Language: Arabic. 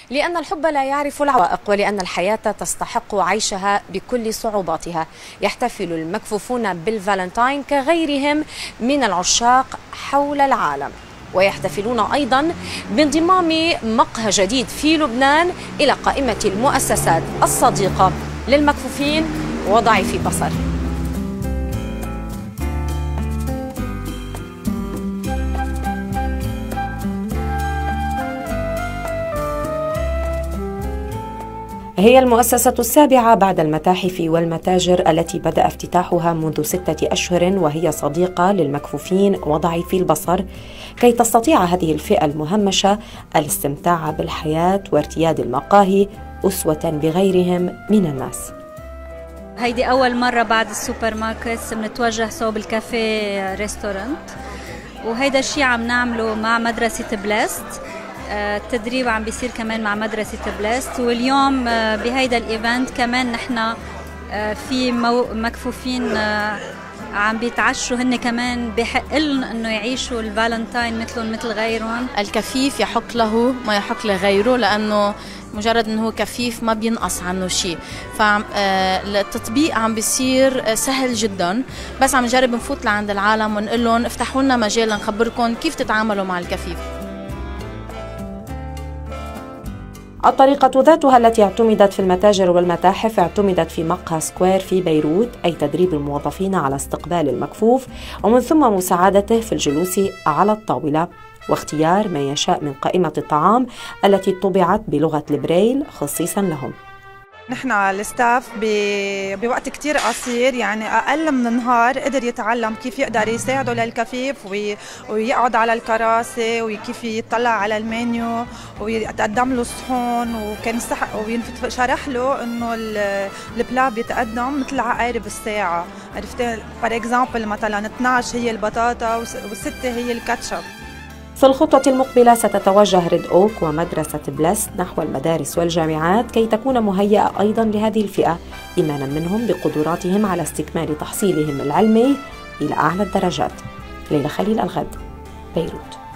لأن الحب لا يعرف العوائق ولأن الحياة تستحق عيشها بكل صعوباتها. يحتفل المكفوفون بالفالنتاين كغيرهم من العشاق حول العالم، ويحتفلون أيضا بانضمام مقهى جديد في لبنان إلى قائمة المؤسسات الصديقة للمكفوفين وضعيفي البصر. هي المؤسسة السابعة بعد المتاحف والمتاجر التي بدأ افتتاحها منذ 6 أشهر، وهي صديقة للمكفوفين وضعيفي البصر كي تستطيع هذه الفئة المهمشة الاستمتاع بالحياة وارتياد المقاهي أسوة بغيرهم من الناس. هيدي أول مرة بعد السوبر ماركت بنتوجه صوب الكافيه ريستورانت، وهيدا الشيء عم نعمله مع مدرسة بلاست. التدريب عم بيصير كمان مع مدرسة بلاست، واليوم بهيدا الايفنت كمان نحن في مكفوفين عم بيتعشوا هن كمان بحق لهم انه يعيشوا الفالنتاين مثلهم مثل غيرهم. الكفيف يحق له ما يحق لغيره، لانه مجرد انه هو كفيف ما بينقص عنه شيء، فالتطبيق عم بيصير سهل جدا، بس عم نجرب نفوت لعند العالم ونقول لهم افتحوا لنا مجال لنخبركم كيف تتعاملوا مع الكفيف. الطريقة ذاتها التي اعتمدت في المتاجر والمتاحف اعتمدت في مقهى سكوير في بيروت، أي تدريب الموظفين على استقبال المكفوف ومن ثم مساعدته في الجلوس على الطاولة واختيار ما يشاء من قائمة الطعام التي طبعت بلغة البريل خصيصا لهم. نحن الستاف بوقت كتير قصير، يعني أقل من نهار قدر يتعلم كيف يقدر يساعده للكفيف ويقعد على الكراسي وكيف يطلع على المنيو ويتقدم له الصحون، وكان شرح له انه البلا بيتقدم مثل عقارب الساعة. عرفتي فور اكزامبل مثلا 12 هي البطاطا و6 هي الكاتشب. في الخطة المقبلة ستتوجه ريد أوك ومدرسة بلاست نحو المدارس والجامعات كي تكون مهيئة أيضا لهذه الفئة، إيمانا منهم بقدراتهم على استكمال تحصيلهم العلمي إلى أعلى الدرجات. ليلى خليل، الغد، بيروت.